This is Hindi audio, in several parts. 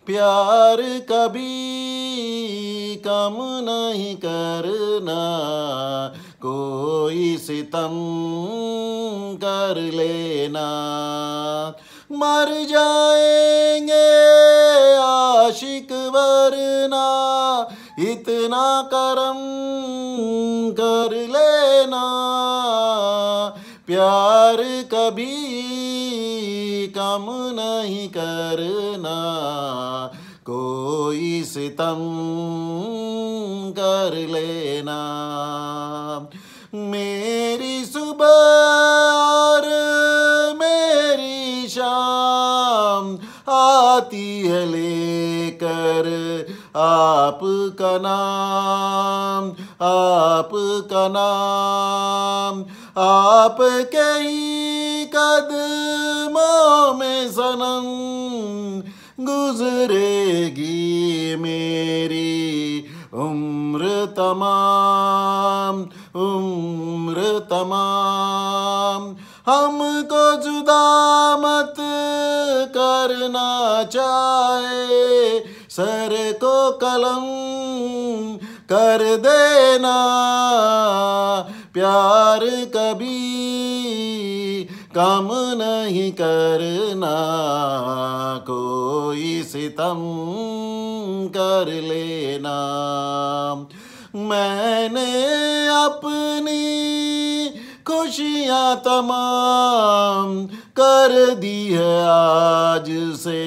प्यार कभी कम नहीं करना, कोई सितम कर लेना। मर जाएंगे आशिक वरना, इतना करम कर लेना। प्यार कभी कम नहीं करना, कोई सितम कर लेना। मेरी सुबह और मेरी शाम आती है लेकर आपका नाम, आपका नाम। आपके ही कदमों में सनम गुजरेगी मेरी उम्र तमाम, उम्र तमाम। हमको जुदा मत करना चाहे, सर को कलम कर देना। प्यार कभी कम नहीं करना, कोई सितम कर लेना। मैंने अपनी खुशियाँ तमाम कर दी है आज से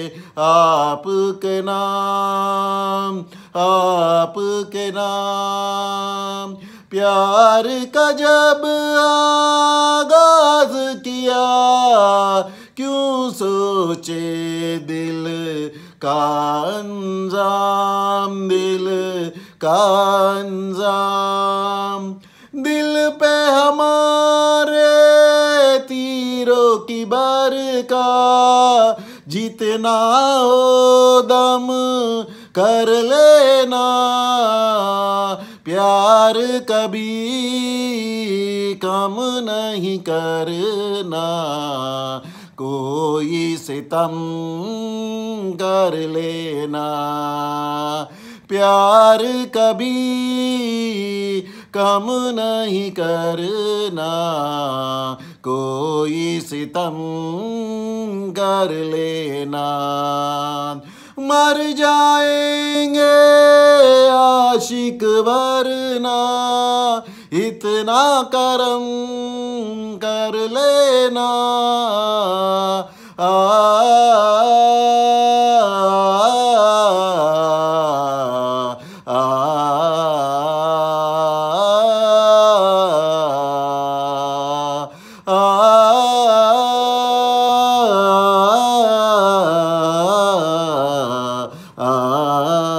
आपके नाम, आपके नाम। प्यार का जब आगाज किया, क्यों सोचे दिल का अंजाम, दिल का अंजाम। दिल पे हमारे तीरों की बरका, जितना हो दम कर लेना। प्यार कभी कम नहीं करना, कोई सितम कर लेना। प्यार कभी कम नहीं करना, कोई सितम कर लेना। मर जाएंगे आशिक वरना, इतना करम कर लेना। आ